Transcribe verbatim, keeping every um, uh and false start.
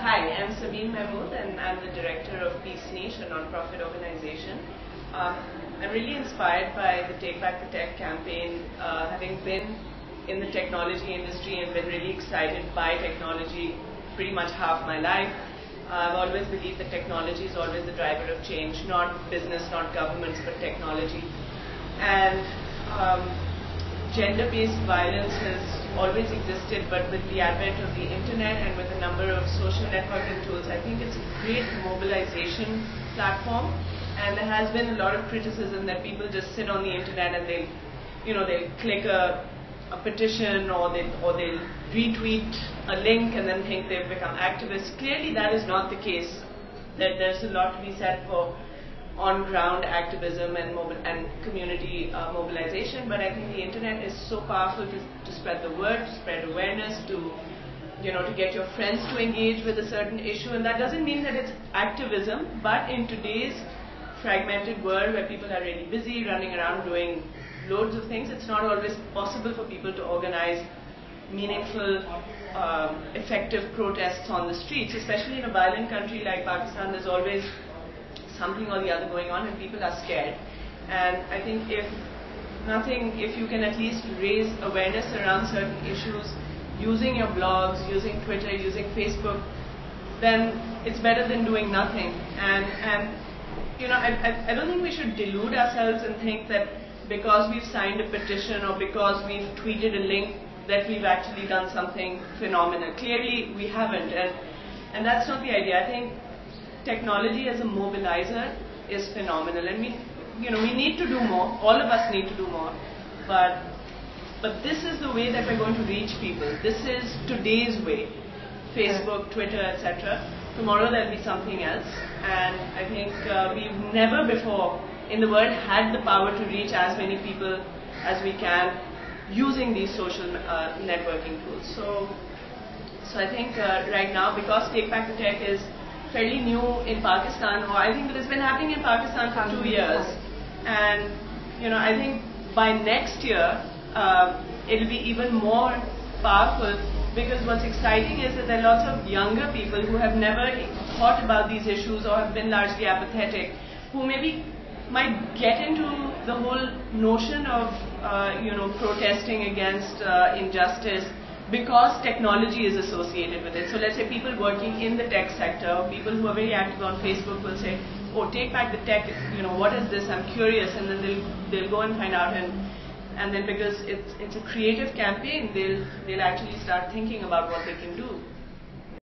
hi, I'm Sabeen Mahmud and I'm the director of PeaceNiche, a non-profit organization. Um, I'm really inspired by the Take Back the Tech campaign, uh, having been in the technology industry and been really excited by technology pretty much half my life. Uh, I've always believed that technology is always the driver of change, not business, not governments, but technology. And um, gender-based violence has always existed, but with the advent of the internet and with a number of social networking tools, I think it's a great mobilization platform. And there has been a lot of criticism that people just sit on the internet and they'll, you know, they'll click a, a petition or they or they'll retweet a link and then think they've become activists. Clearly, that is not the case. That there's a lot to be said for on-ground activism and, mobil and community uh, mobilization, but I think the internet is so powerful to, to spread the word, to spread awareness, to, you know, to get your friends to engage with a certain issue. And that doesn't mean that it's activism, but in today's fragmented world where people are really busy running around doing loads of things, it's not always possible for people to organize meaningful, um, effective protests on the streets. Especially in a violent country like Pakistan, there's always something or the other going on and people are scared. And I think if nothing, if you can at least raise awareness around certain issues using your blogs, using Twitter, using Facebook, then it's better than doing nothing. And, and you know, I, I, I don't think we should delude ourselves and think that because we've signed a petition or because we've tweeted a link that we've actually done something phenomenal. Clearly we haven't, and, and that's not the idea. I think technology as a mobilizer is phenomenal, and we, you know, we need to do more. All of us need to do more, but but this is the way that we're going to reach people. This is today's way. Facebook, Twitter, et cetera. Tomorrow there'll be something else, and I think uh, we've never before in the world had the power to reach as many people as we can using these social uh, networking tools. So, so I think uh, right now, because Take Back the Tech is fairly new in Pakistan, or I think it has been happening in Pakistan for two years, and you know, I think by next year uh, it'll be even more powerful, because what's exciting is that there are lots of younger people who have never thought about these issues or have been largely apathetic, who maybe might get into the whole notion of uh, you know, protesting against uh, injustice because technology is associated with it. So let's say people working in the tech sector, or people who are very active on Facebook will say, oh, Take Back the Tech, you know, what is this? I'm curious. And then they'll, they'll go and find out. And, and then because it's, it's a creative campaign, they'll, they'll actually start thinking about what they can do.